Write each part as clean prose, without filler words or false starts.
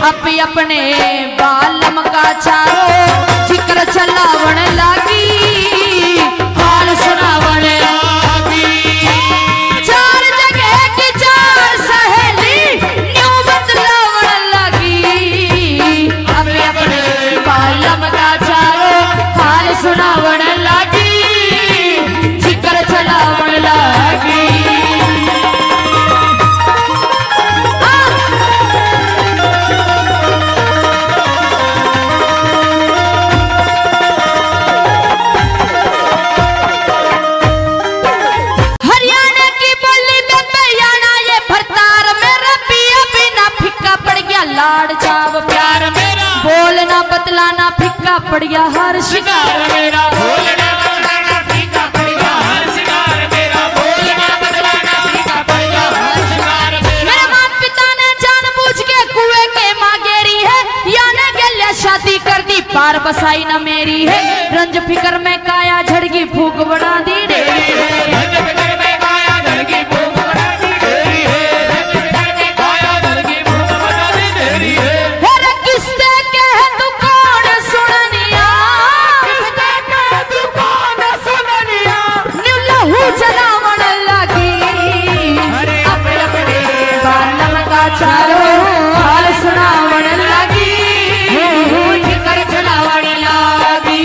अपी अपने बालम का चारो जिक्र चलावण लागी हाल सुनावण लागी। चार जगह की चार सहेली न्यू बतलावण लागी अपी अपने बालम का चारो हाल सुनावण लागी जिक्र चलावण लागी। लाड़ चाव प्यार मेरा बोलना बतलाना फिक्का पड़ गया हर शिकार मेरा बोलना बतलाना फीका पड़ गया हर शिकार मेरा बोलना बतलाना फीका पड़ गया हर शिकार मेरा। मेरे माता पिता ने जानबूझ के कुएं के मां गेरी है या न गल्या शादी कर दी पार बसाई न मेरी है रंज फिकर में काया झड़गी फूक बढ़ा दी डेरी है रंज फिकर में काया झड़गी फूक बढ़ा दी डेरी है चारो हाल सुनावण लागी जिक्र चलावण लागी।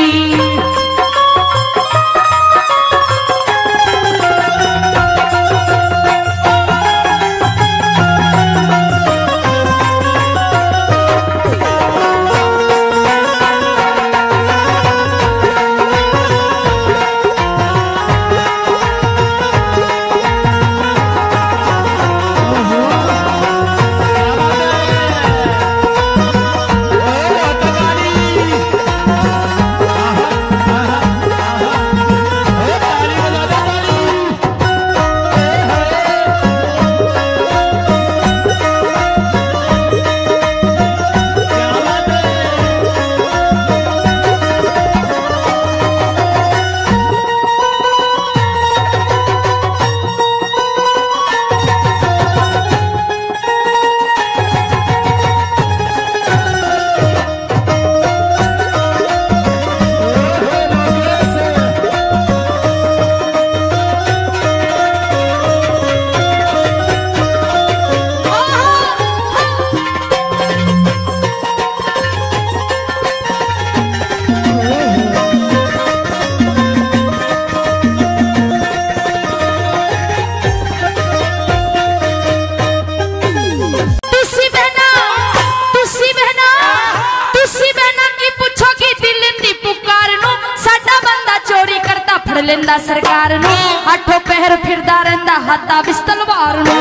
लेंदा सरकार नु आठो पहर फिरदा रहंदा हाथा बिस तलवार नु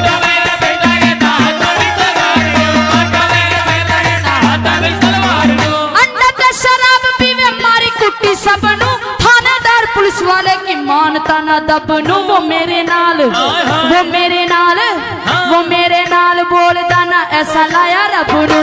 अंडा ते शराब पीवे मारी कुट्टी सबनु थानेदार पुलिस वाले की मानता ना दबनु वो मेरे नाल बोलदा ना ऐसा लाया रब नु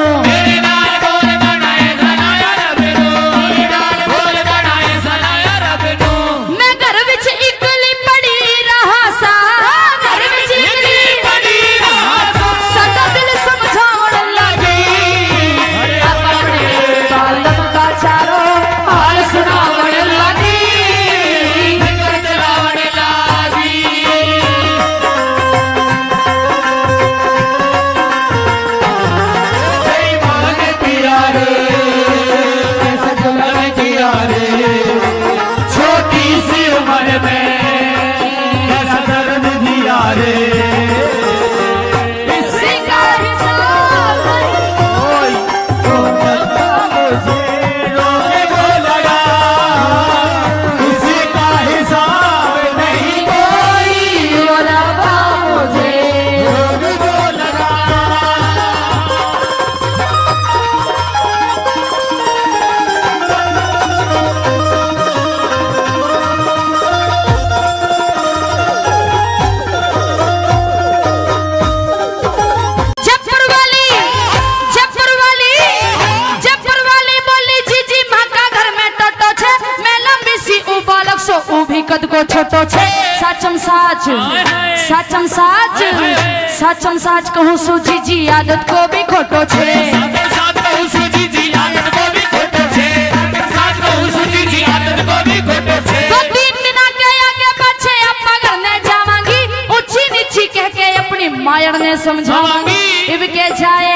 साचम साच कहूँ सूजी जी आदत को भी खोटो छे साच कहूँ सूजी जी आदत को भी खोटो छे साच कहूँ सूजी जी आदत को भी खोटो छे तो 3 दिन के आगे पाछे अम्मा घर ने जावांगी ऊंची नीची कह के अपनी मायर ने समझावांगी इब के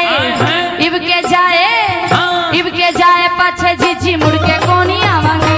जाए पाछे जीजी मुड़ के कोनी आवांगी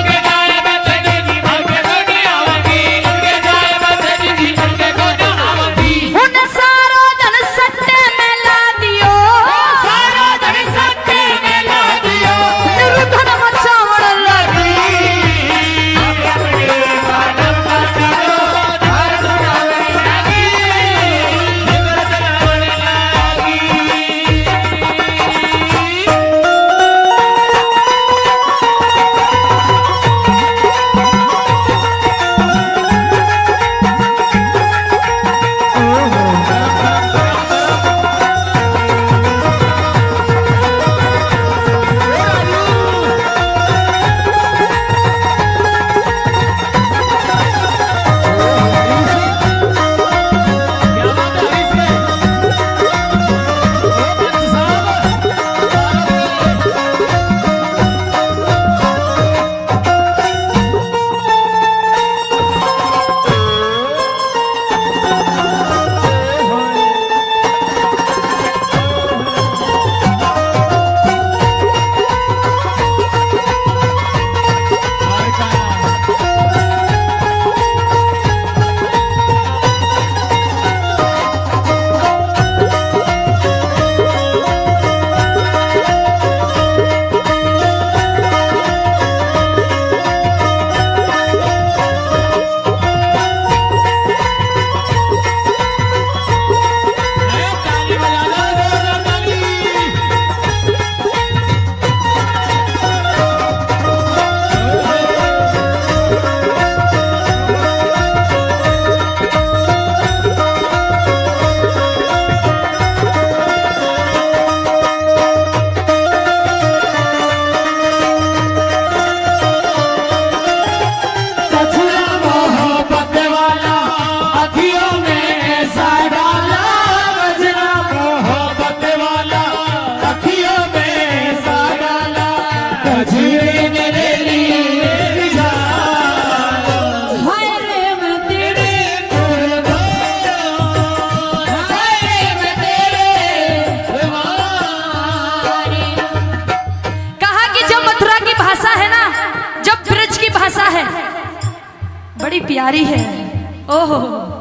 बड़ी प्यारी है। ओहो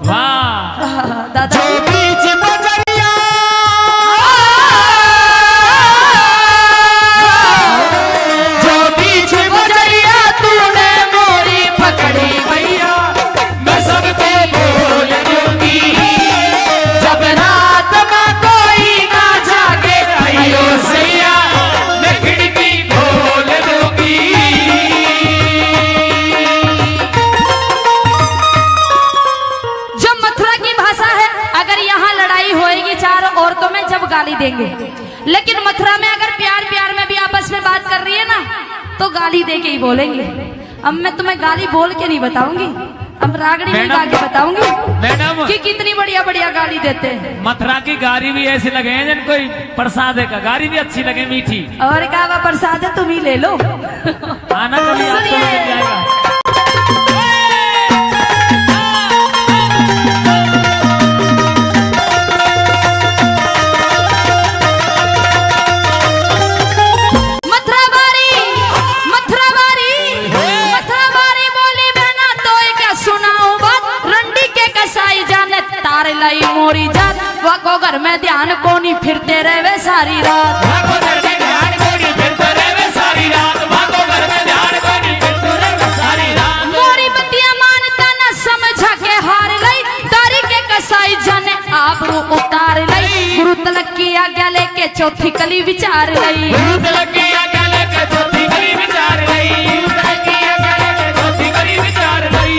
वाह दादा जो बीच बजरिया जो बीच बजरिया तूने मोरी पकड़ी भैया मैं सबको बोल दूंगी जब रात में कोई ना जागे अयो सैया मैं खिड़की खोल दूंगी। औरतों में जब गाली देंगे, लेकिन मथुरा में अगर प्यार प्यार में भी आपस में बात कर रही है ना तो गाली दे के ही बोलेंगे। अब मैं तुम्हें गाली बोल के नहीं बताऊंगी, अब रागड़ी में गा के बताऊंगी मैडम कि कितनी बढ़िया बढ़िया गाली देते हैं। मथुरा की गाड़ी भी ऐसी लगे हैं जन कोई प्रसाद का गाड़ी भी अच्छी लगे मीठी। और क्या वो प्रसाद है तुम ही ले लो। आना कभी आपको मिल जाएगा। लाई मोरी जात वाको घर में ध्यान कोनी फिरते रहे सारी रात, वाको घर में ध्यान कोनी फिरते रहे सारी रात, वाको घर में ध्यान कोनी फिरते रहे सारी रात। मोरी बतिया मानता न समझा के हार लई तारी के कसाई जाने आबरू उतार लई। गुरु तलक की आज्ञा लेके चौथी कली विचार लई, गुरु तलक की आज्ञा लेके चौथी कली विचार लई, गुरु तलक की आज्ञा लेके चौथी कली विचार लई।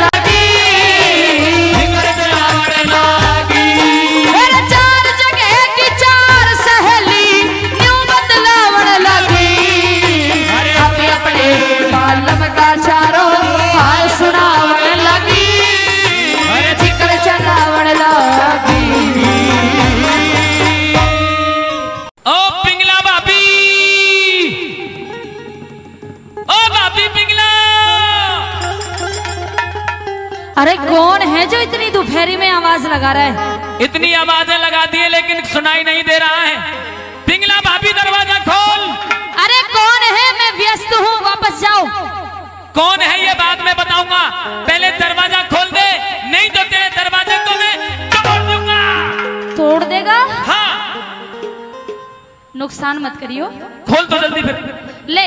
चार जगह अरे कौन है जो इतनी दोपहरी में आवाज लगा रहा है? इतनी आवाजें लगा दी है लेकिन सुनाई नहीं दे रहा है। पिंगला भाभी दरवाजा खोल। अरे कौन है? मैं व्यस्त हूँ, वापस जाओ। कौन है ये बाद में बताऊंगा, पहले दरवाजा खोल दे, नहीं तो तेरे दरवाजे को मैं तोड़ दूंगा। तोड़ देगा? हाँ। नुकसान मत करियो। खोल तो जल्दी फिर। ले।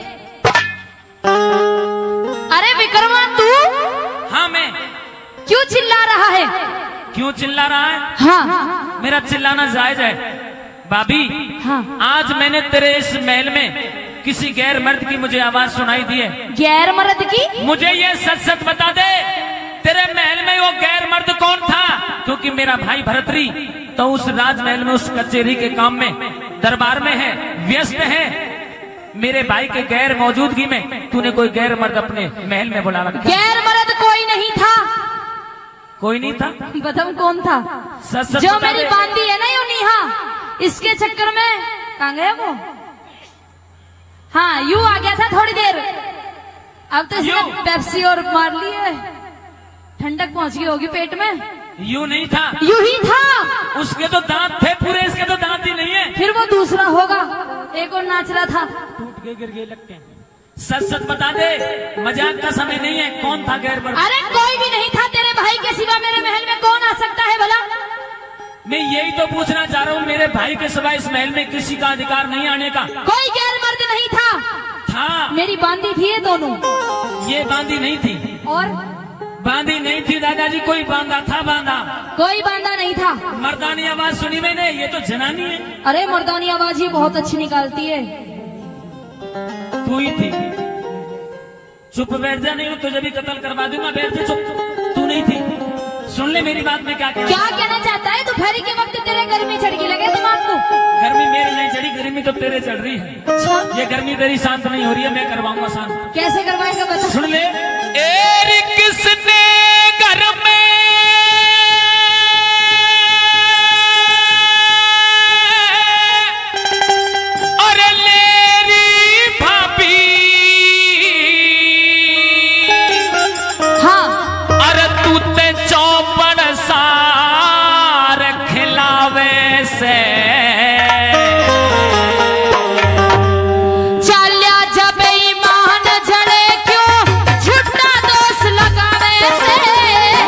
अरे विक्रमा तू? हाँ मैं। क्यों चिल्ला रहा है? क्यों चिल्ला रहा है? हाँ। मेरा चिल्लाना जायज है भाभी। हाँ। आज मैंने तेरे इस महल में किसी गैर मर्द की मुझे आवाज सुनाई दी है। गैर मर्द की? मुझे ये सच सच बता दे, तेरे महल में वो गैर मर्द कौन था? क्योंकि मेरा भाई भरतरी तो उस राजमहल में उस कचेरी के काम में दरबार में है, व्यस्त है। मेरे भाई के गैर मौजूदगी में तूने कोई गैर मर्द अपने महल में बुला रखा। गैर मर्द कोई नहीं था। कोई नहीं था? बताओ कौन था? सच सच जो बता मेरी दे। बांदी है ना यूनिहा, इसके चक्कर में कहाँ गया वो? हाँ यू आ गया था थोड़ी देर, अब तो इसने पेप्सी और मार ली है, ठंडक पहुंच गई होगी पेट में। यू नहीं था? यू ही था। उसके तो दांत थे पूरे, इसके तो दांत ही नहीं है। फिर वो दूसरा होगा, एक और नाच रहा था। टूट के गिर गए लगते हैं। सच सच बता दे, मजाक का समय नहीं है। कौन था गैर मर्द? अरे कोई भी नहीं था तेरे भाई के सिवा। मेरे महल में कौन आ सकता है भला? मैं यही तो पूछना चाह रहा हूँ, मेरे भाई के सिवा इस महल में किसी का अधिकार नहीं आने का। कोई गैर मर्द नहीं था। था। मेरी बांदी थी ये दोनों। ये बांदी नहीं थी। और बांदी नहीं थी दादाजी, कोई बांधा था। बांधा कोई बांदा नहीं था। मर्दानी आवाज सुनी मैंने, ये तो जनानी है। अरे मर्दानी आवाज ही बहुत अच्छी निकालती है। तू ही थी। चुप बैठ जा, नहीं तुझे भी कत्ल करवा दूंगा। बैठ जा चुप। तू नहीं थी। सुन ले मेरी बात में क्या कहना चाहता है? दोपहर के वक्त तेरे गर्मी चढ़ी लगे दिमाग को? गर्मी मेरे नहीं चढ़ी, गर्मी तो तेरे चढ़ रही है। अच्छा। ये गर्मी तेरी शांत नहीं हो रही है, मैं करवाऊंगा शांत। कैसे करवाएगा बता? सुन ले। किसने घर में और लेरी भाभी, हाँ। अरे तू ते चौपड़ सार खिलावे से चाल्या जब ईमान जड़े क्यों झूठा दोष लगावे से।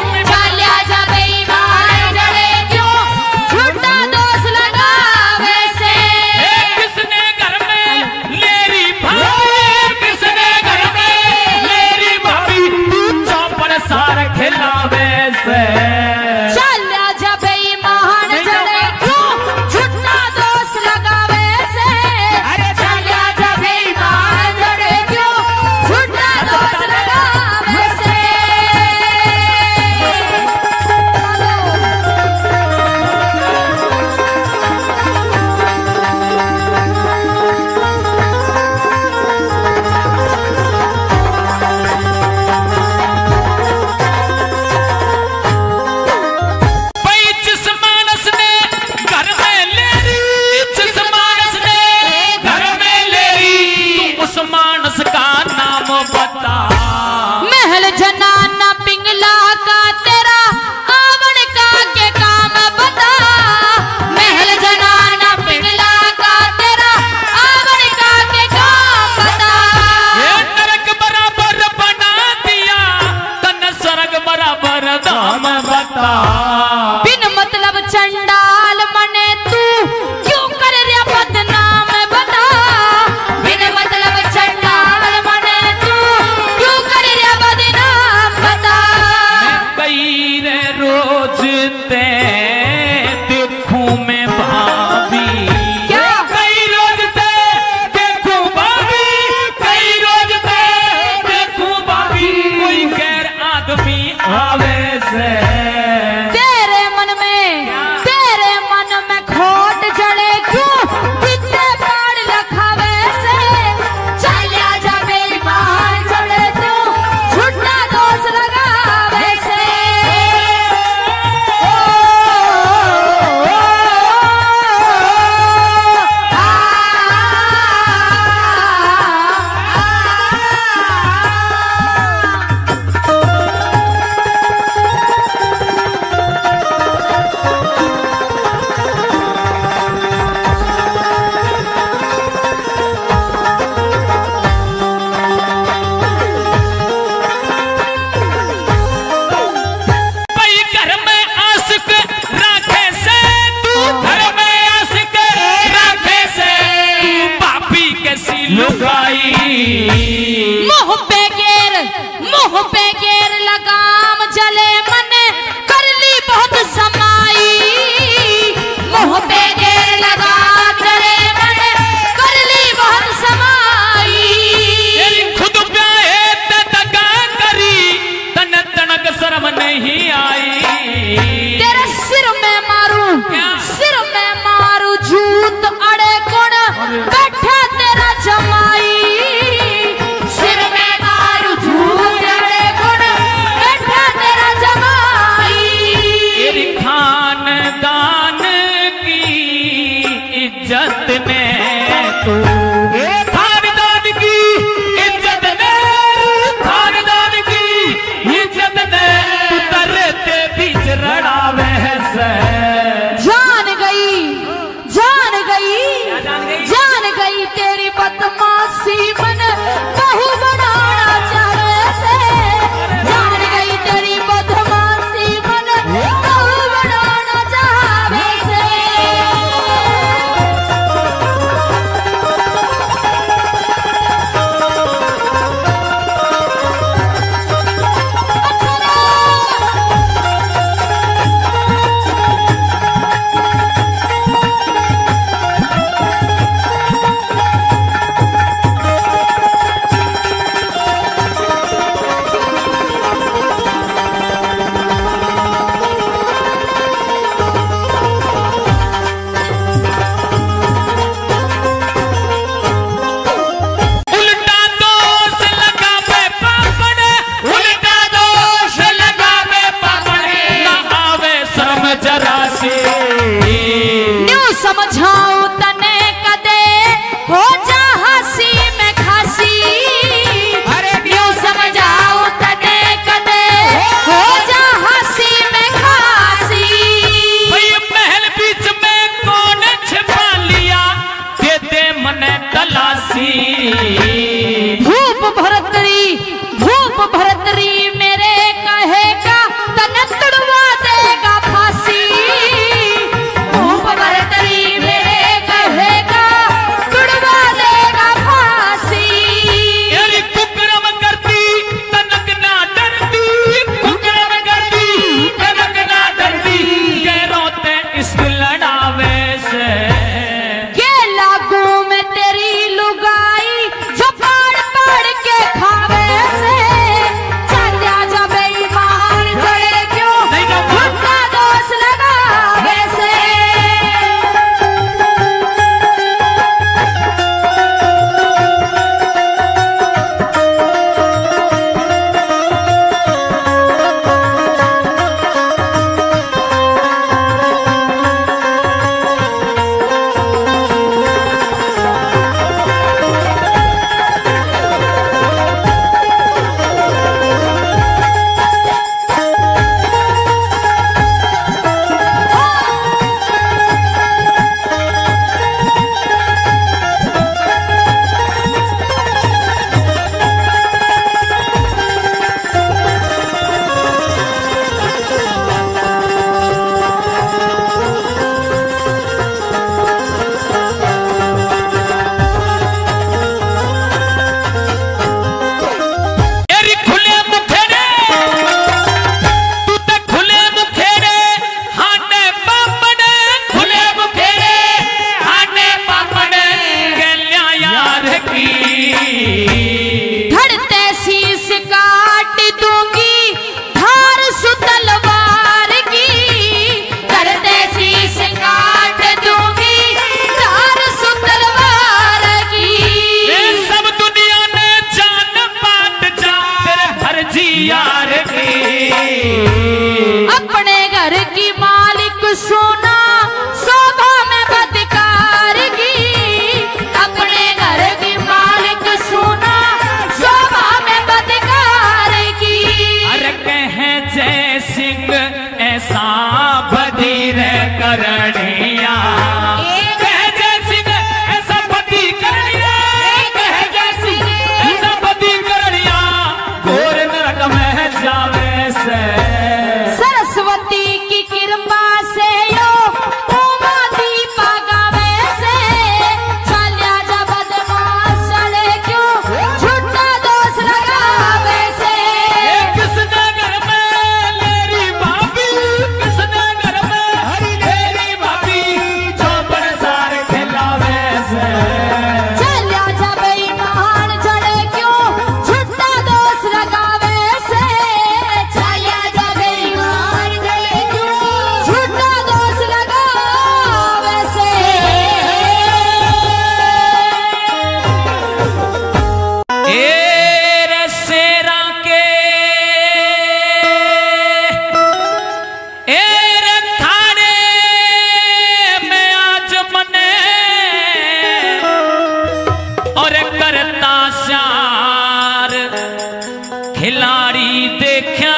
और करता श्यार खिलाड़ी देखा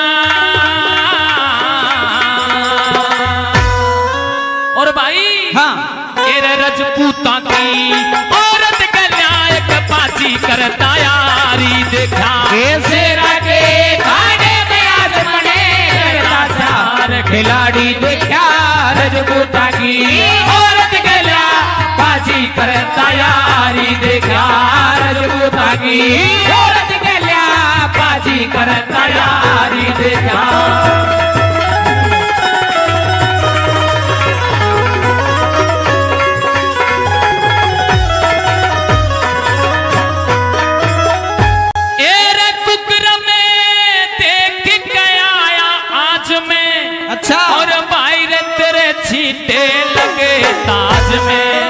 और भाई हाँ एरे रजपूता की औरत कल्याण पाची करता यारी देखा शेरा के खाने में आज मने करता श्यार खिलाड़ी देखा रजपूता की औरत गला बाजी करता यारी देखा रजपूता की औरत गला बाजी करता यारी देखा अच्छा और बाहर तेरे छींटे लगे ताज में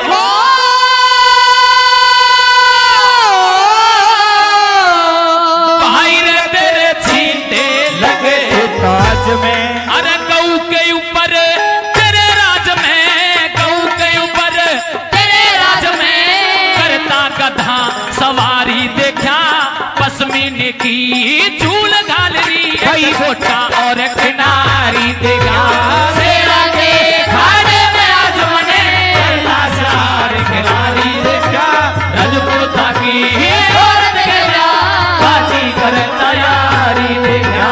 बाहर तेरे छींटे लगे ताज में अरे गऊ के ऊपर तेरे राज में गऊ के ऊपर तेरे राज में करता गधा सवारी देखा पश्मीने की झूल घालरी कई गोटा और किनारी देखा शेरा के खाने में आज मने करता श्यार खिलाड़ी देखा रजपूता की औरत गला बाजी करता यारी देखा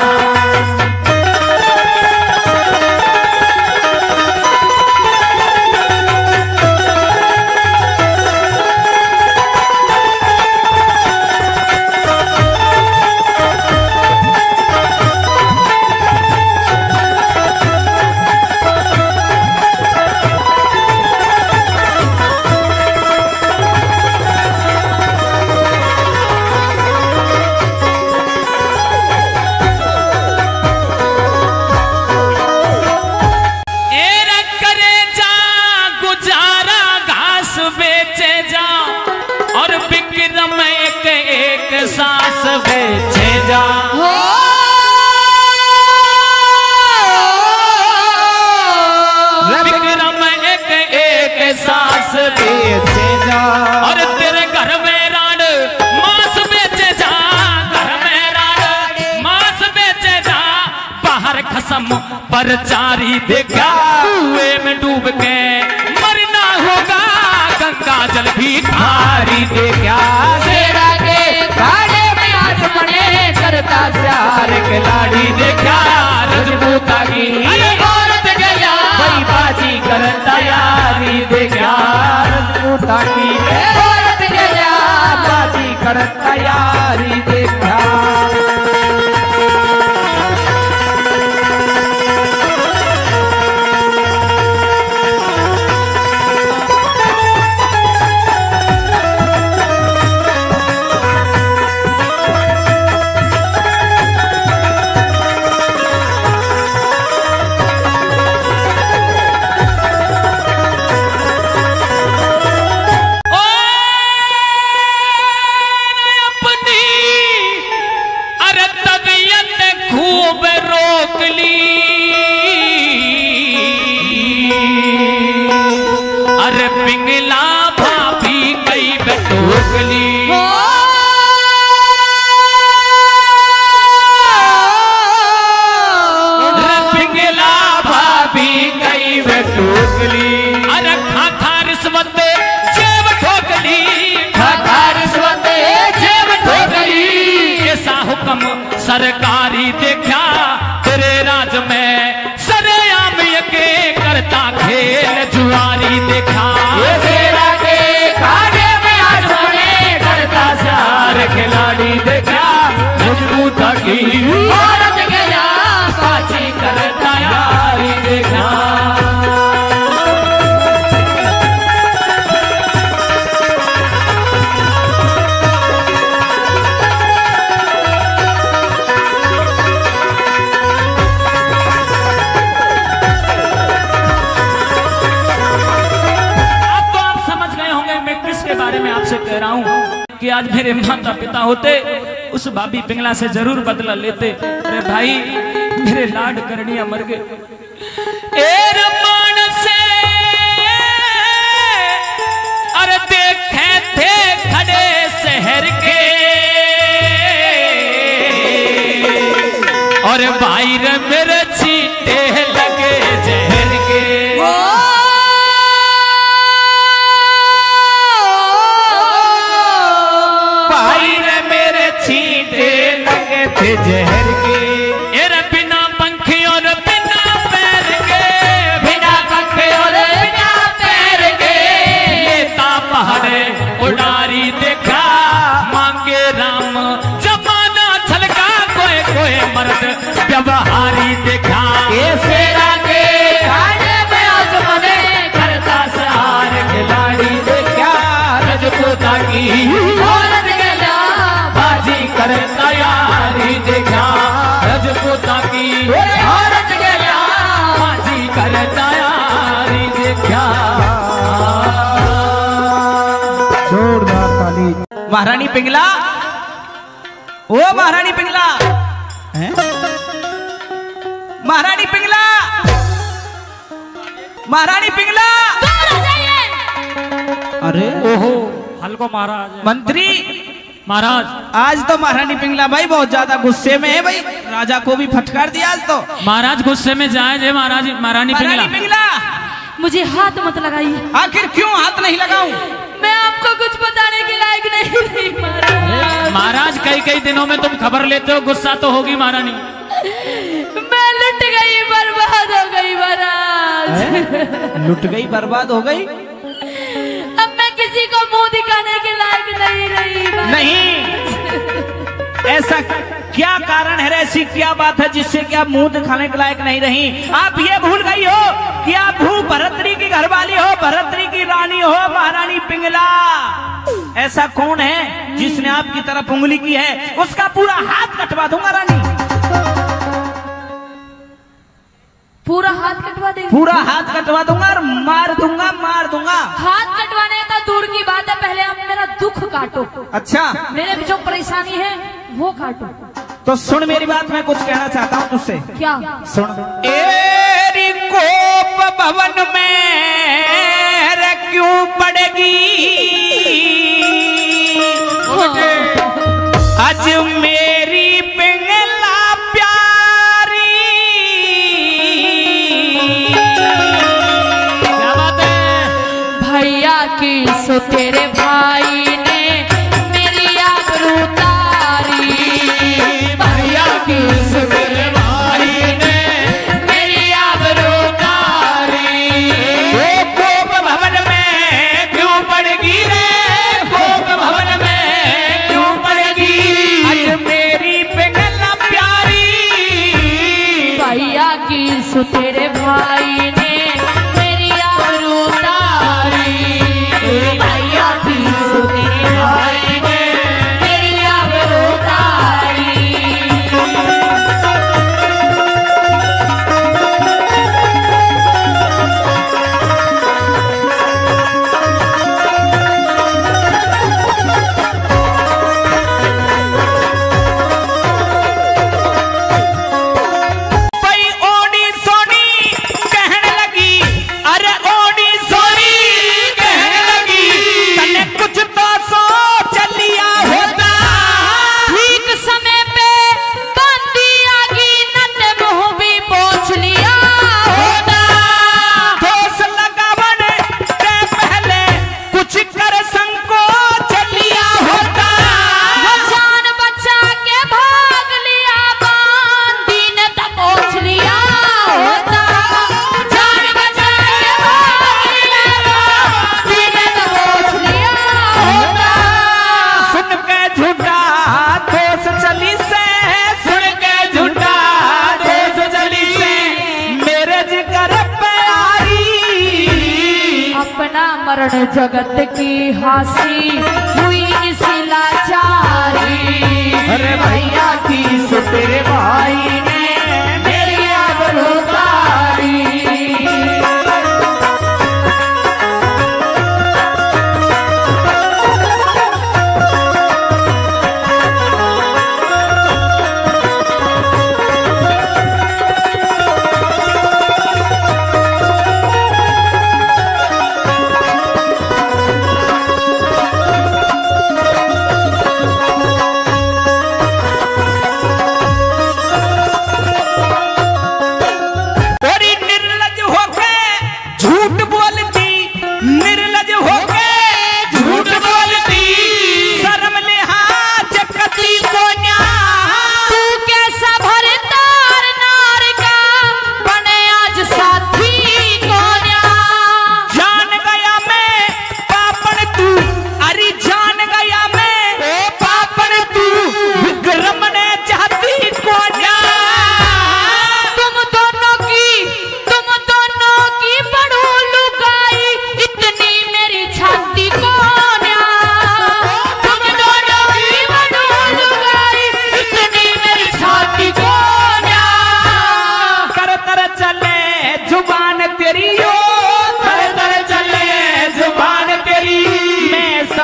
सांस बेचे जा विक्रम एक सांस बेचे जा और तेरे घर में राड मांस बेचे जा घर में राड मांस बेचे जा बाहर खसम पर चारी देखा कुएं में डूब के मरना होगा गंगा जल भी खारी देखा शेरा के खाने में आज मने करता श्यार खिलाड़ी देखा रजपूता की औरत गया भाई बाजी करता यारी देखा रजपूता की औरत गया बाजी करता यारी देखा पिंगला भाभी कई बटोकली पिंगला भाभी कई बटोकली अरे खा रिश्वत जेब ठोकली खा रिश्वत जेब ठोकली ऐसा हुक्म सरकारी देखा तेरे राज में सरेआम के करता खेल जुआरी देखा शेरा के खाने में आज मने करता श्यार खिलाड़ी देखा रजपूता की औरत गया बाजी करता यारी देखा आपसे कह रहा हूं कि आज मेरे माता पिता होते उस भाभी पिंगला से जरूर बदला लेते। अरे भाई मेरे लाड करनिया मर गए से अरे देखे थे और भाई रे मेरे छींटे लगे जहर के। भाई रे मेरे छींटे लगे थे जहर के। एरे बिना पंखे और बिना पैर के, बिना पंखे और बिना पैर के। लेता पहाड़े उड़ारी देखा मांगे राम जमाना छलका कोई कोई मर्द व्यवहारी देखा। ये सेरा के खाने में आजमने करता सहार खिलाड़ी देखा रजपूता की औरत गया बाजी कर तैयारी देखा रजपूता की औरत गया बाजी कर तैयारी देखा। जोरदार ताली। महारानी पिंगला, ओ महारानी पिंगला, हैं? महारानी पिंगला, महारानी पिंगला। अरे ओहो हल्को महाराज। मंत्री महाराज आज तो महारानी पिंगला भाई बहुत ज्यादा गुस्से में है भाई, राजा को भी फटकार दिया आज तो। महाराज गुस्से में जाए जे महाराज महारानी महारानी पिंगला। पिंगला मुझे हाथ मत लगाइए। आखिर क्यों हाथ नहीं लगाऊं? मैं आपको कुछ बताने के लायक नहीं रही महाराज। महाराज कई कई दिनों में तुम खबर लेते हो, गुस्सा तो होगी महारानी। मैं लुट गई, बर्बाद हो गई महाराज। लुट गई, बर्बाद हो गई। अब मैं किसी को मुंह दिखाने के लायक नहीं रही महाराज। नहीं, ऐसा क्या कारण है, ऐसी क्या बात है जिससे कि आप मुंह दिखाने के लायक नहीं रही? आप ये भूल गई हो कि आप भू भरतरी की घरवाली हो, भरतरी की रानी हो, महारानी पिंगला। ऐसा कौन है जिसने आपकी तरफ उंगली की है? उसका पूरा हाथ कटवा दूंगा रानी, पूरा हाथ कटवा देंगे? पूरा हाथ कटवा दूंगा और मार दूंगा, मार दूंगा। हाथ कटवाने तो दूर की बात है, पहले आप मेरा दुख काटो। अच्छा मेरे भी जो परेशानी है वो काटो। तो सुन मेरी बात, मैं कुछ कहना चाहता हूँ तुझसे। क्या? सुन। एरी कोप भवन में रे क्यों पड़ेगी आज मेरी पिंगला प्यारी। क्या बात है? भैया की सो तेरे भाई ने मेरी आबरू तारी। भैया की सो तेरे भाई ने मेरी आबरू तारी। वो कोप भवन में क्यों पड़ेगी रे, कोप भवन में क्यों पड़ेगी आज मेरी पिंगला प्यारी। भैया की सो तेरे भाई ने मेरी आबरू तारी। भैया की सो तेरे भाई ने मेरी आबरू तारी। भाई ओडी सोनी कहने लगी, अरे ओडी सोनी कहने लगी, तने कुछ तो सोच लिया होता। ठीक समय पे बंदी आगी नन्हे मुंह भी पोंछ लिया होता। ठोस लगावन के पहले कुछ कर संकोच लिया होता। वो जान बचा के भाग लिया, बांदी ने तो पोंछ लिया होता। जान बचा के भाग लिया, बांदी ने तो पोंछ लिया होता। सुन के झूठा ठोस चली से, सुन के झूठा ठोस चली से मेरे जिगर पे आई। अपना मरण जगत की हासी हुई इस लाचारी। अरे भैया की सो तेरे भाई ने मेरी आबरू तारी।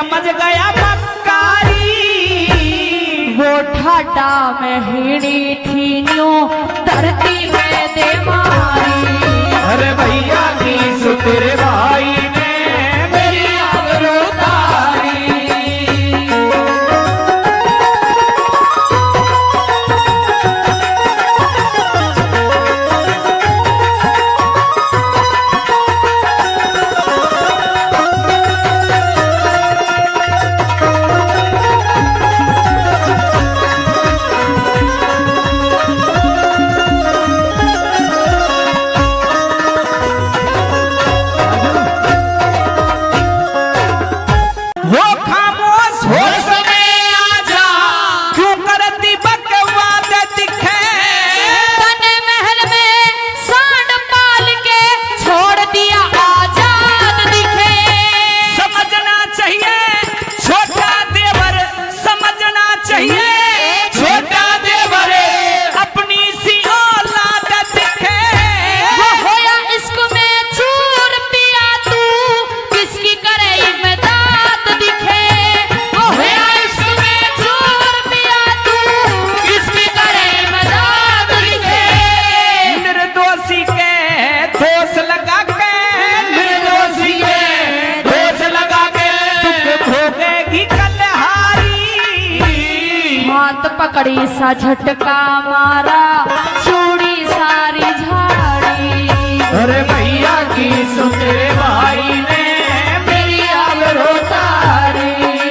समझ गया मक्कारी। वो ठाडा में हिड़ी थी न्यू धरती में दे मारी। अरे भैया की सुतेरे भाई ने मेरी आबरू उतारी। पकड़ी सा झटका मारा चूड़ी सारी झाड़ी। अरे भैया की सुतेरे भाई ने मेरी आबरू उतारी।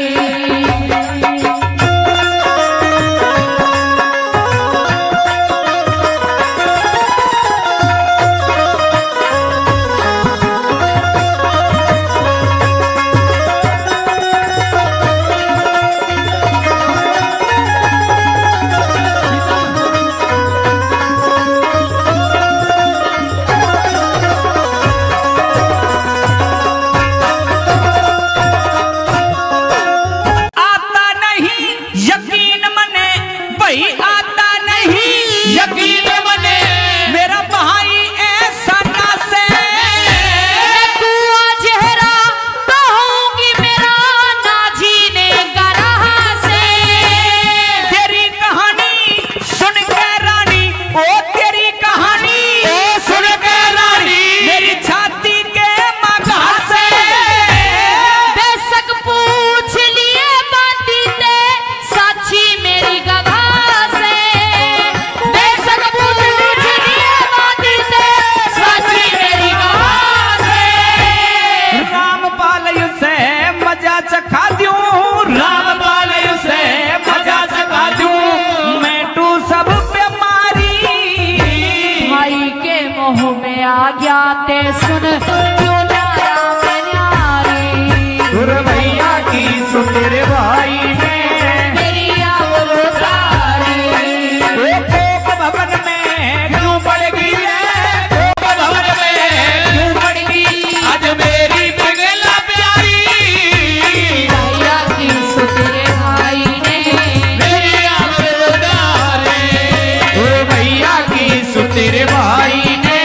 आज्ञाते सुन क्यों न्यारा में न्यारी। भैया की सुतेरे भाई ने मेरी आबरू उतारी। कोप भवन में क्यों पड़ेगी कोप भवन में क्यों पड़ेगी आज मेरी पिघला प्यारी। भैया की सुतेरे भाई ने मेरी आबरू उतारी। भैया की सुतेरे भाई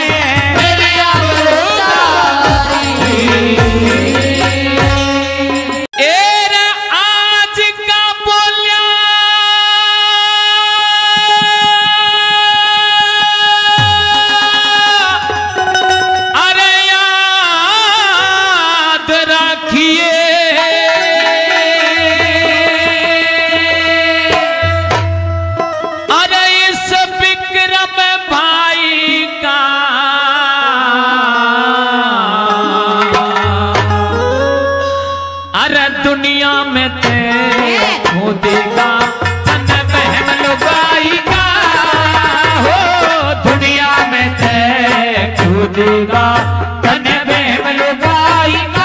दुनिया में ते खुदेगा तन बहम लुगाई का हो। दुनिया में ते खुदेगा तन बहम लुगाई का।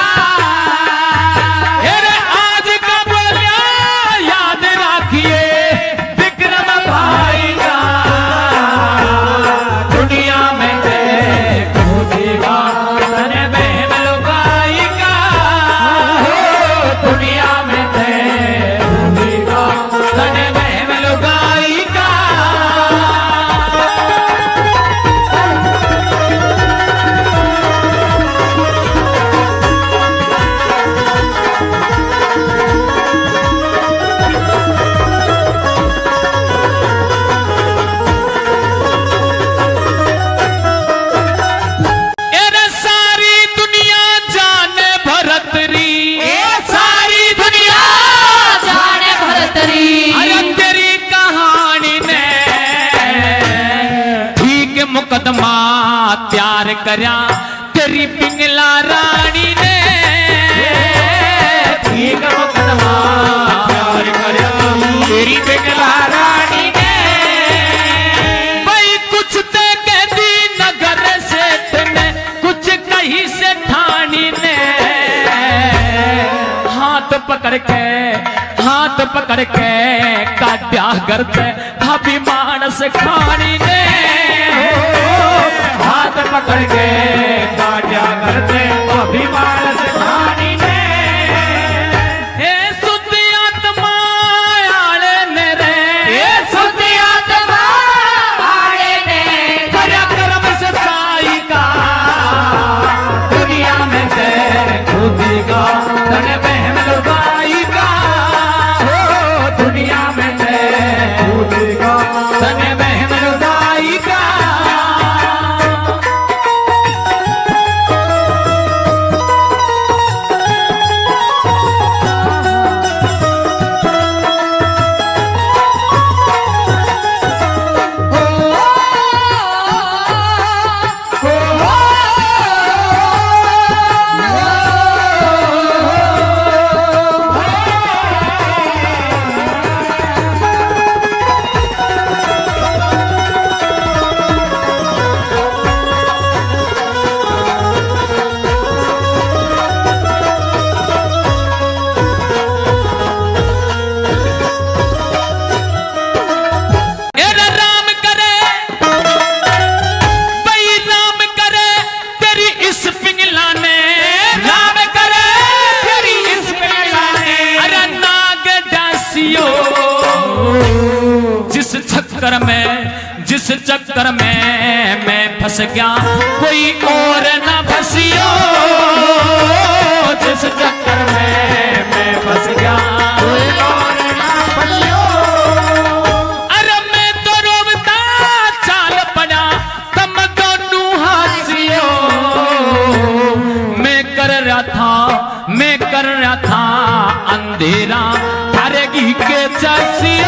आज का बोलिया याद रखिए विक्रम भाई का। दुनिया में ते खुदेगा तन बहम लुगाई का। दुनिया में करया तेरी पिंगला रानी ने ठीक मुकदमा प्यार करया तेरी पिंगला रानी ने भाई कुछ ते कहती नगर सेठ ने कुछ कहीं से ठानी ने हाथ पकड़ के काट्या करते भाभी मानस खानी ने हाथ पकड़ के काट्या करते भाभी मानस खानी ने सुध आत्मा आले मेरे सुध आत्मा आले ने करया करम ससाई का दुनिया में तेरे खुदी का तने बहम लुगाई का दुनिया में तेरे खुदी का तने बहम लुगाई का जिस चक्कर में मैं फंस गया कोई और ना फंसियो जिस चक्कर में मैं फंस गया कोई और ना फंसियो अरे मैं तो रोबता चाल पड़ा तम दोनों हासियो मैं कर रहा था अंधेरा करेगी के चसियो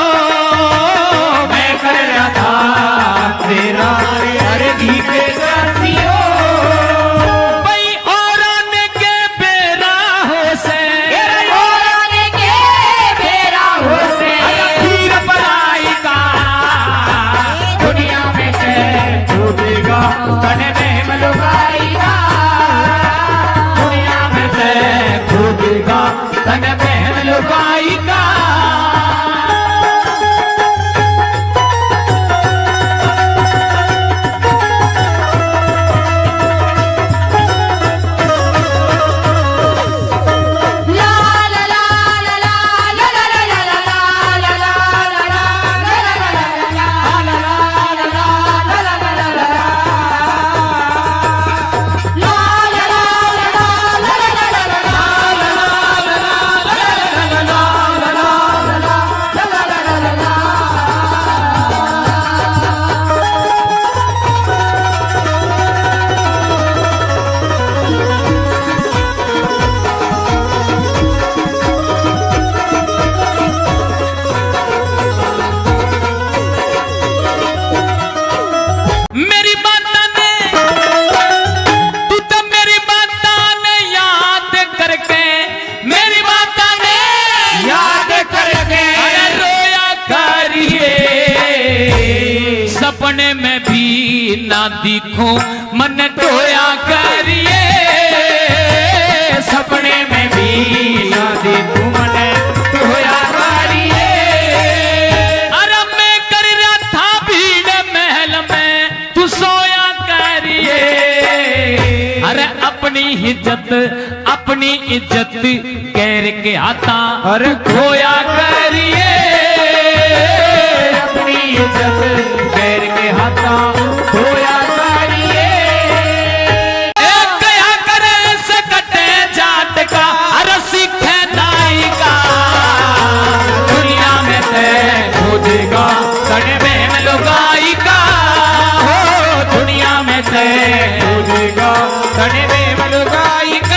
तेरा हरे घी के रसियो भाई और आने के बेरा हो से फिर पढ़ाई का दुनिया में छूटेगा तने में लुगाई का दुनिया में छूटेगा तने में लुगाई का सपने में भी ना दिखो मन टोया करिए सपने में भी ना दिखो मन टोया करिए अरे मैं कर रहा था भीड़ महल में तू सोया करिए अरे अपनी इज्जत कैर के आता अरे खोया करिए अपनी इज्जत कैर के हाथा खोया करिए गया करे से कटे जाट का अरे सीखे नाई का दुनिया में तय खोजेगा तने में लुगाई का हो दुनिया में तय खोजेगा तने में लुगाई का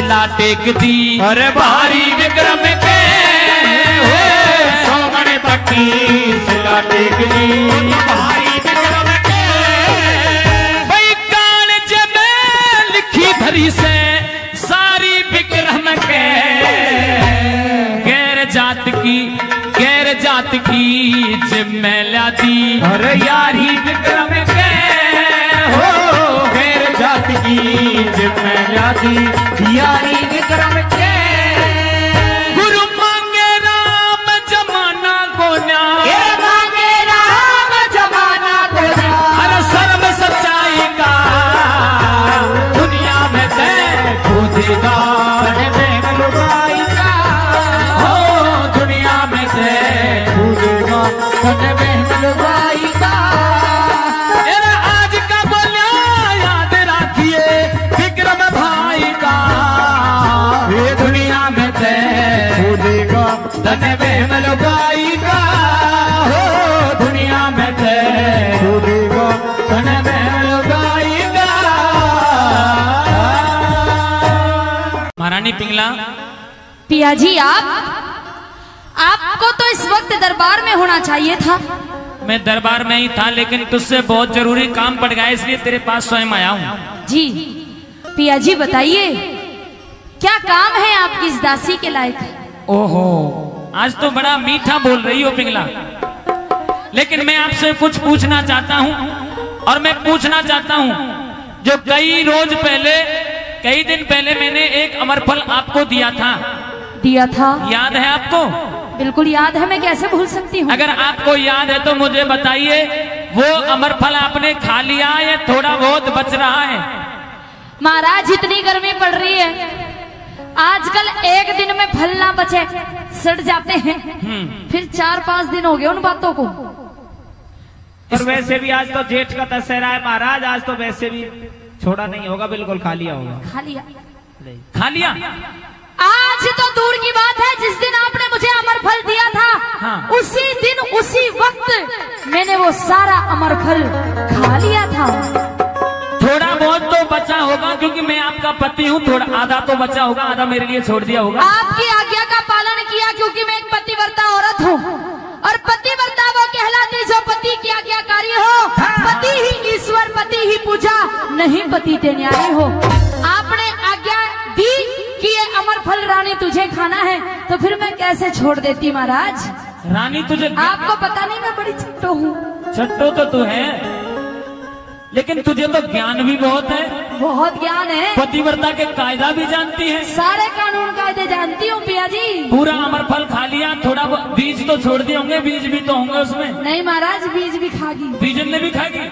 सिला टेक दी अरे भारी विक्रम के सोमने पक्की सिला टेक दी भारी विक्रम के भाई कालज में लिखी धरी से सारी विक्रम के गैर जात की जिम्मेला दी अरे यारी विक्रम के हो गैर जात की जिम्मेला दी यारी विक्रम के गुरु मांगे राम जमाना को न्याय मांगे राम जमाना को हर सर्व सच्चाई का दुनिया में तय खुदेगा लुगाई का हो दुनिया में तय खुदेगा लुगाई का अरे आज का बोलिया याद रखिए विक्रम भाई का ये दुनिया में तय खुदेगा धन में लुगाई का हो दुनिया में तय खुदेगा धन में लुगाई का। महारानी पिंगला पिया जी आपको तो इस वक्त दरबार में होना चाहिए था। मैं दरबार में ही था लेकिन तुझसे बहुत जरूरी काम पड़ गया इसलिए तेरे पास स्वयं आया हूँ। जी पिया जी बताइए क्या काम है आपकी इस दासी के लायक? ओहो आज तो बड़ा मीठा बोल रही हो पिंगला, लेकिन मैं आपसे कुछ पूछना चाहता हूँ और मैं पूछना चाहता हूँ जो कई दिन पहले मैंने एक अमरफल आपको दिया था, याद है आपको? बिल्कुल याद है, मैं कैसे भूल सकती हूँ। अगर आपको याद है तो मुझे बताइए वो अमरफल आपने खा लिया या थोड़ा बहुत बच रहा है? महाराज इतनी गर्मी पड़ रही है, आजकल एक दिन में फल ना बचे सड़ जाते हैं, फिर 4-5 दिन हो गए उन बातों को। और वैसे भी आज तो जेठ का दशहरा है महाराज, आज तो वैसे भी छोड़ा नहीं होगा, बिल्कुल खा लिया होगा। खा लिया? आज तो दूर की बात है, जिस दिन आपने मुझे अमरफल दिया था हाँ। उसी दिन उसी वक्त मैंने वो सारा अमरफल खा लिया था। थोड़ा बहुत तो बचा होगा क्योंकि मैं आपका पति हूँ, थोड़ा आधा तो बचा होगा, आधा मेरे लिए छोड़ दिया होगा। आपकी आज्ञा का पालन किया क्योंकि मैं एक पतिव्रता औरत हूँ और पतिव्रता वो कहलाती जो पति की आज्ञाकारी हो। पति ही ईश्वर, पति ही पूजा, नहीं पति ते न्याय हो। आपने आज्ञा दी कि ये अमरफल रानी तुझे खाना है, तो फिर मैं कैसे छोड़ देती महाराज? रानी तुझे आपको पता नहीं मैं बड़ी छट्टो हूँ। छट्टो तो तू है, लेकिन तुझे तो ज्ञान भी बहुत है, बहुत ज्ञान है, पतिव्रता के कायदा भी जानती है, सारे कानून कायदे जानती हूँ पिया जी। पूरा अमरफल खा लिया, थोड़ा बीज तो छोड़ दिए होंगे, बीज भी तो होंगे उसमें। नहीं महाराज, बीज भी खागी, बीजन ने भी खाएगी।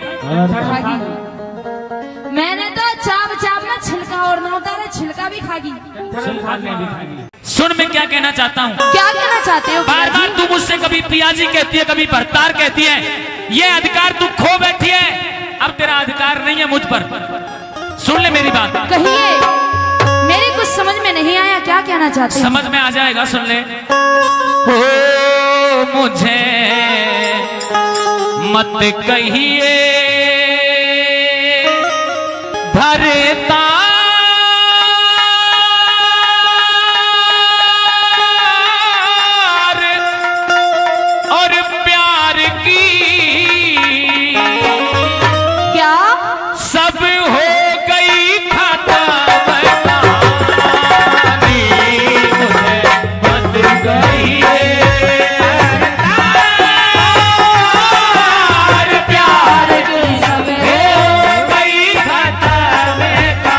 मैंने तो चाप में छिलका और ना उतारे छिलका भी खागी। सुन मैं क्या कहना चाहता हूँ। क्या कहना चाहते हो? बार बार तू मुझसे कभी पियाजी कहती है, कभी भरतार कहती है, ये अधिकार तू खो बैठी है, अब तेरा अधिकार नहीं है मुझ पर। सुन ले मेरी बात। कहिए, मेरी कुछ समझ में नहीं आया, क्या कहना चाहते हो? समझ में आ जाएगा, सुन ले। ओ मुझे मत कहिए भरतार और प्यार की क्या सब हो गई खाता प्यार की सब हो गई खाता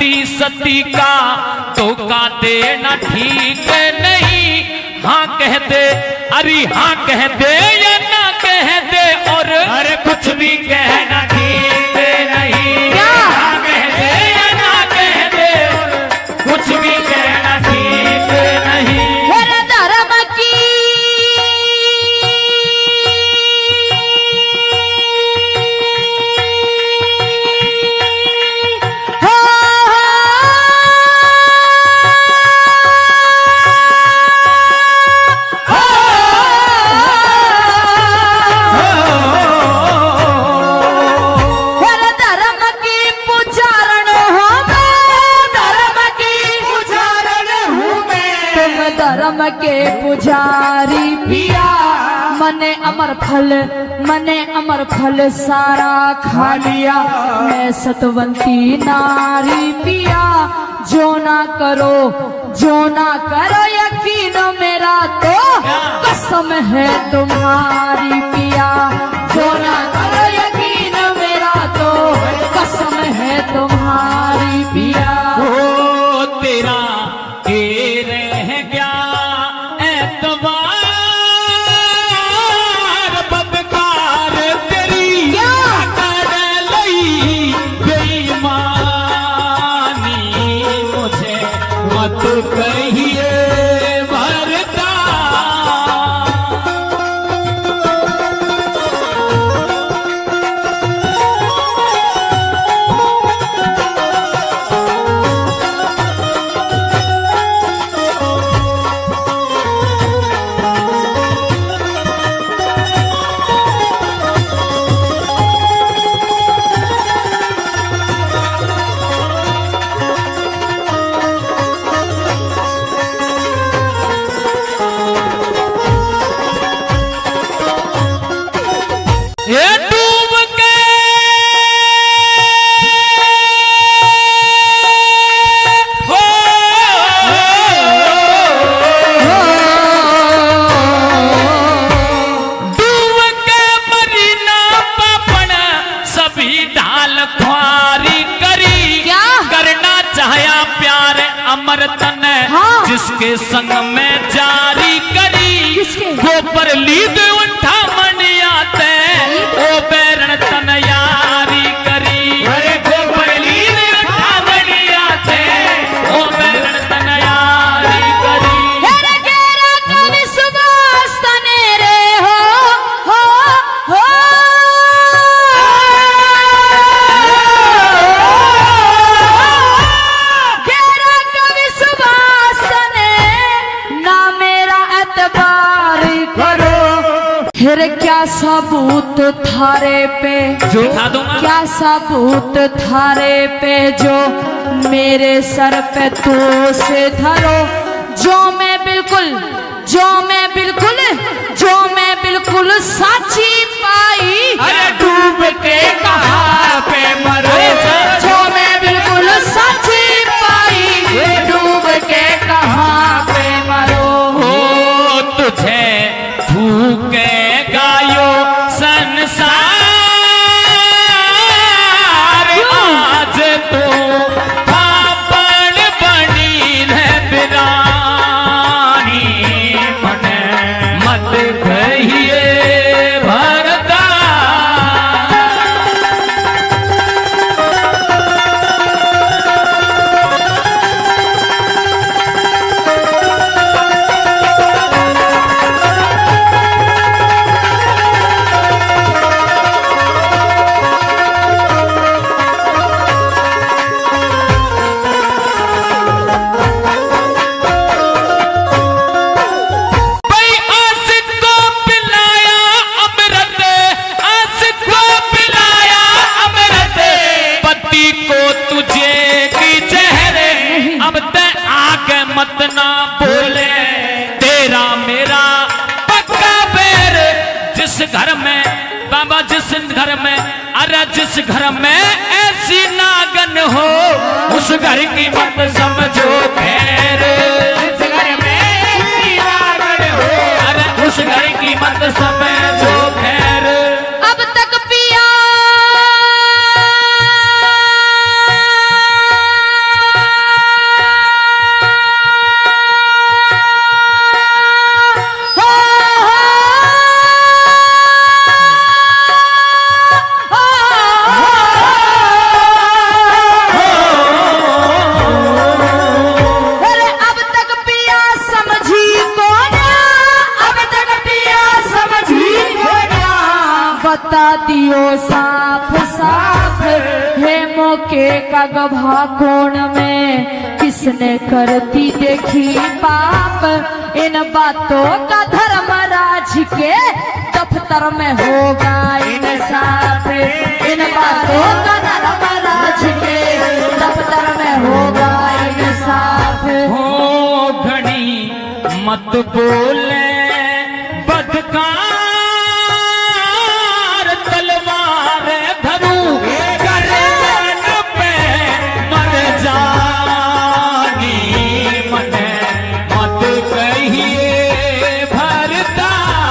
पति सती का धोखा देना ठीक नहीं। हाँ कह दे, अरे हाँ कह दे या ना कह दे, और अरे कुछ भी कहना ठीक नहीं। हाँ कह दे या ना कह दे, कुछ भी कहना ठीक नहीं। मेरे धर्म की धर्म के पुजारी पिया, मने अमर फल सारा खा लिया। मैं सतवंती नारी पिया, जो ना करो यकीन मेरा तो कसम है तुम्हारी पिया। जो ना करो यकीन मेरा तो कसम है तुम्हारी पिया। ओ तेरा रह गया एतबार, बदकार तेरी कर लई बेईमानी। मुझे मत कहिए भरता, ये डूब के हो डूब के मरी ना पापण, सभी ढाल ख्वारी करी। क्या करना चाहया प्यार अमर तन, जिसके संग में जारी करी। किसके? गोपर लीद उठा मनियाते, ओ बैरण तन यारी करी। अरे गोपर लीद उठा मनियाते, ओ बैरण तन यारी करी। हेरे गेरा कवि सुभाष तने रे हो गेरा कवि सुभाष तने ना मेरा एतबार करो। फिर क्या सबूत थारे पे, दिखा दूंगा। क्या सबूत थारे पे जो मेरे सर पे तो से धरो। जो मैं बिल्कुल साची पाई। अरे डूब के कहाँ पे मरो, जो मैं बिल्कुल साची पाई, डूब के कहाँ पे मरो। हो तुझे भूखे गायो संसार, आज तो पापड़ बनी है बिरानी। मने मत कहिए भरता, मत ना बोले तेरा मेरा पक्का बैर। जिस घर में बाबा, जिस घर में, अरे जिस घर में ऐसी नागन हो, उस घर की मत समझो खैर। जिस घर में ऐसी नागन हो, अरे उस घर की मत समझो खैर। अब तक पिया बता दियो साफ साफ है मौके का गवाह कौन में किसने करती देखी पाप इन बातों का धर्मराज के दफ्तर में होगा इंसाफ इन बातों का धर्मराज के दफ्तर में होगा इंसाफ हो घड़ी मत बोले बदकार तलवार धरू गर्दन पे मर जानी मन मत कहिए भरता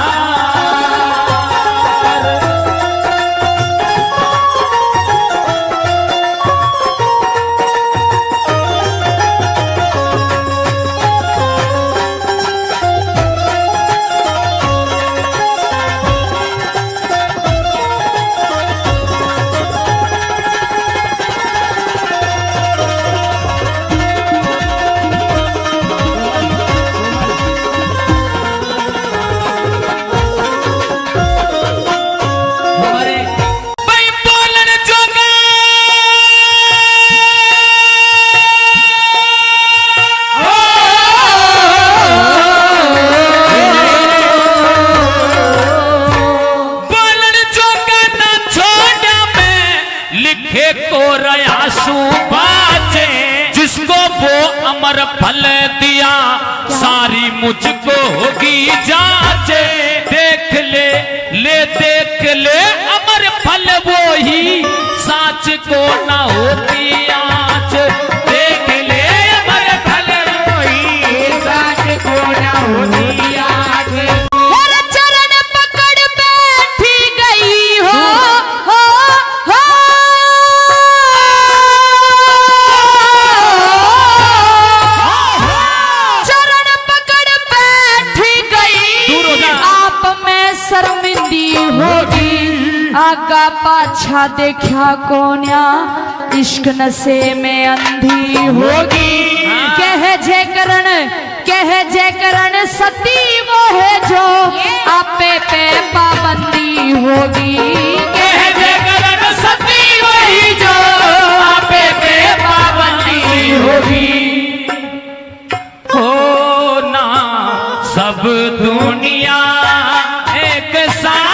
अमर फल दिया सारी मुझको होगी जांचे देख ले देख ले अमर फल वो ही साच को ना होती आँच देख ले अमर फल वो ही साच को ना होती आँच चरण पकड़ बैठी गई हो आगा पाछा देखा कोन्या इश्क नशे में अंधी होगी कह जे करण सती वो है जो आपे पे पाबंदी होगी कह जे करण सती वही जो आपे पे पाबंदी होगी हो ना सब दुनिया एक साथ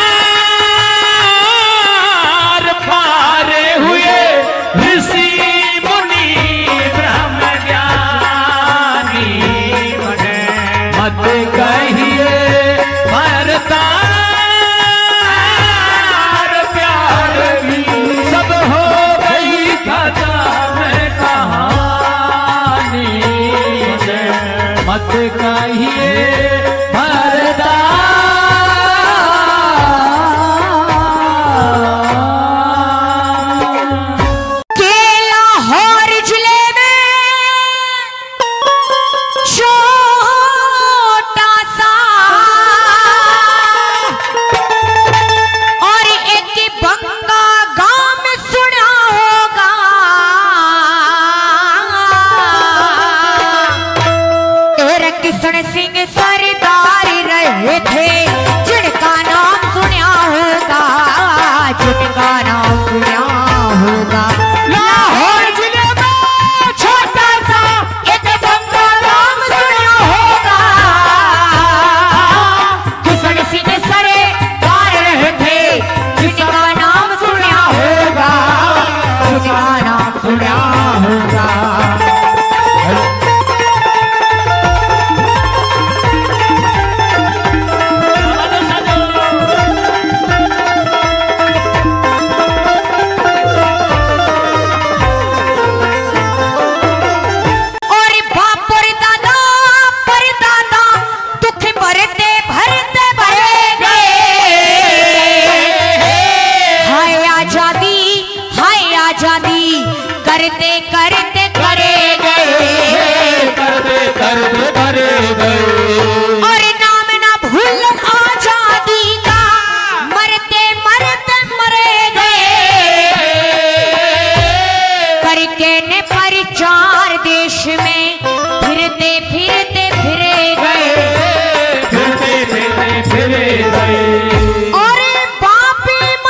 और बापी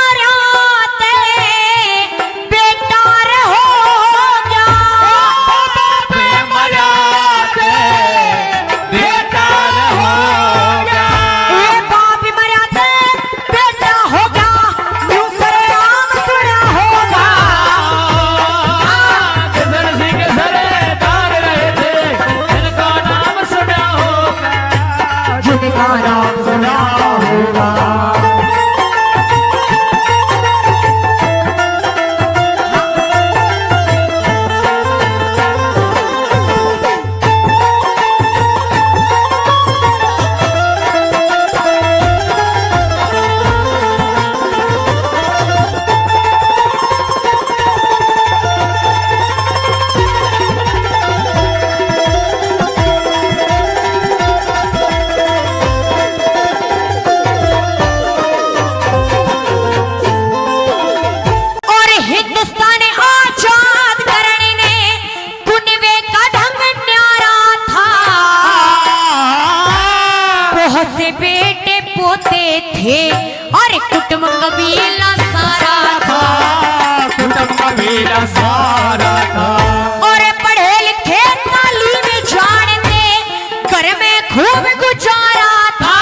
अरे कुटुंब कबीला सारा था, कुटुंब कबीला सारा था। और पढ़े लिखे तालीम जानते घर में खूब गुजारा था।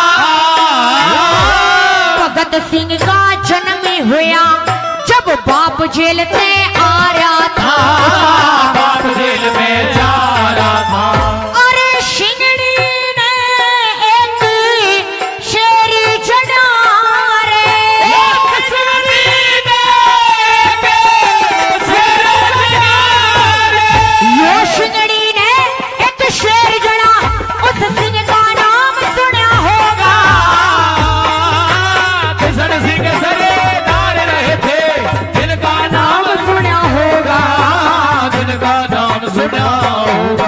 भगत सिंह का जन्म हुआ जब बाप जेल से आ रहा था, बाप जेल में जा रहा था। अरे शिंगड़ी ने एक शेर जड़ा रे, यो शिंगड़ी ने एक शेर जड़ा, उस सिंह का नाम सुना होगा। किशन सिंह सरदार रहे थे, जिनका नाम सुना होगा, जिनका नाम सुना होगा।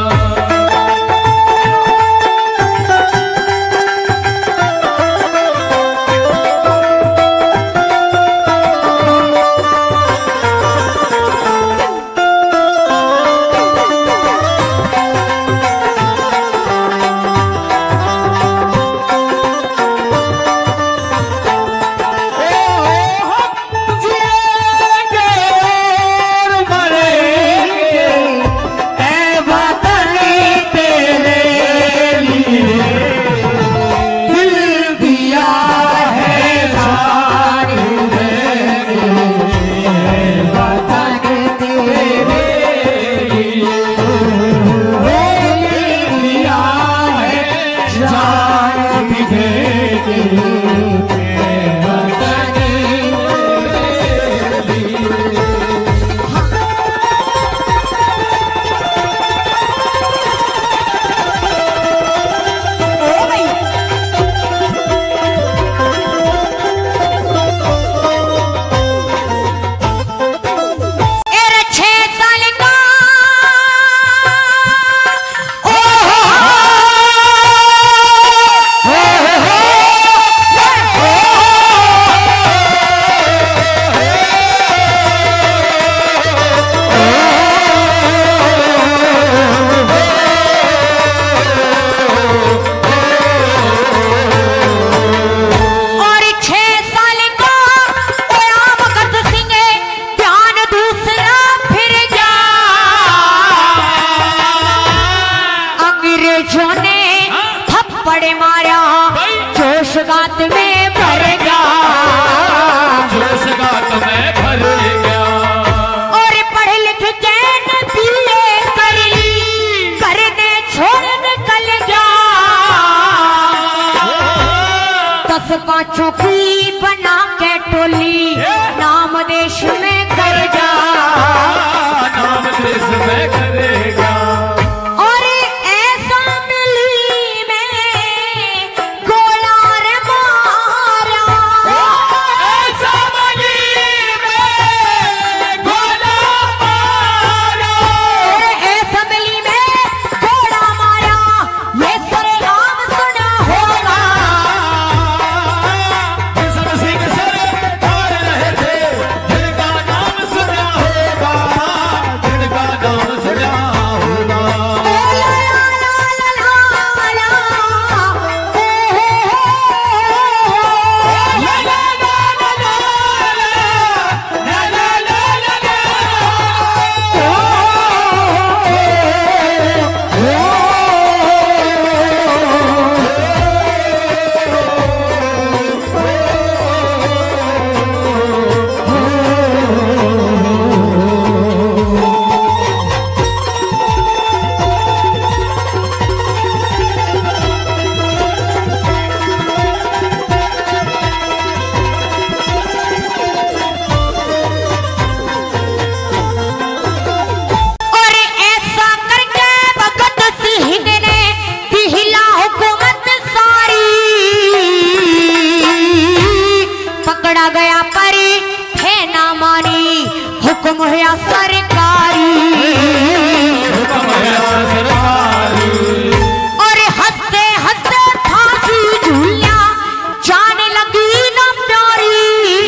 जोशगात में भर गया, जोशगात में भर गया। और पढ़ लिख के बीए कर ली, करने छोड़ निकल गया। 10 पाँचों की बना के टोली नाम देश में कर गया, नाम देश में करेगा। हुक्म है सरकारी, और हंसते हंसते फांसी झूलिया जाने लगी ना प्यारी।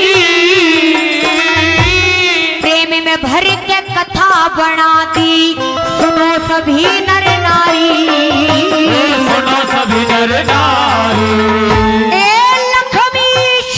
प्रेम में भर के कथा बना दी, सुनो सभी नर नारी, सुनो सभी नर नारी। ए लक्ष्मी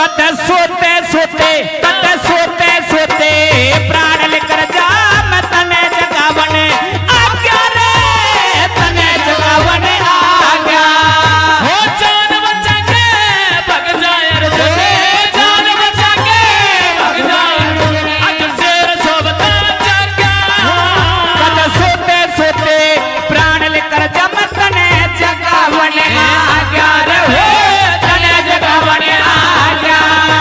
कद सोते सोते कद सोते सोते प्राण लेकर जा मैं तने जगावन आज्ञा रे तने जगावन आज्ञा हो जान बचा के भग जाए अर्जुन जान बचा के भग जाए अर्जुन आज शेर सोबता जाग्या कद सोते सोते प्राण लेकर जा मैं तने जगावन आज्ञा रे हो तने जगावन आज्ञा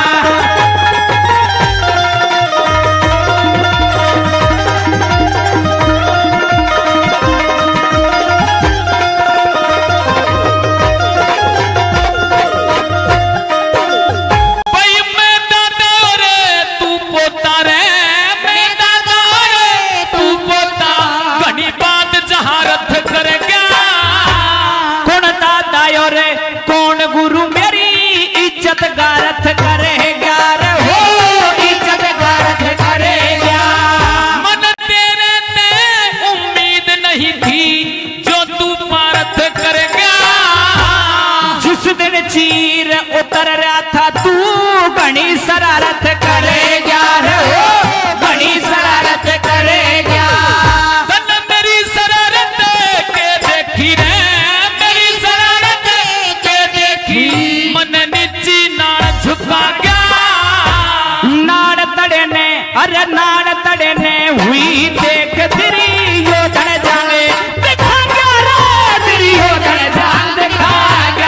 भाई मैं दादा रे तू पोता रे मैं दादा रे तू पोता घनी बात जहां रथ कर गया कौन दादा रे कौन गुरु मेरी इज्जत गारथ करेगा रे हो इज्जत गारथ करेगा मन तेरे ने उम्मीद नहीं थी जो तू पारथ कर गया जिस दिन चीर उतर रहा था तू घनी शरारत करेगा रे हो घनी शरारत करेगा तन मेरी शरारत के देखी रे मेरी शरारत के देखी मन नीची नाड़ झुका गया नाड़ तड़े ने अरे नाड़ तड़े ने हुई देख तेरी योधन जाने दिखा गया रे तेरी योधन जान दिखा गया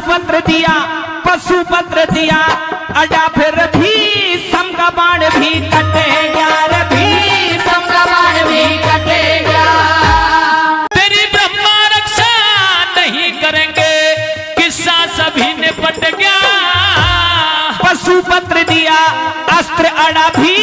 पशुपत्र दिया अड़ा फिर भी समका बाण भी कटे यार भी समका बाण भी कटेगा। तेरी ब्रह्मा रक्षा नहीं करेंगे किस्सा सभी ने पट गया। पशुपत्र दिया अस्त्र अड़ा भी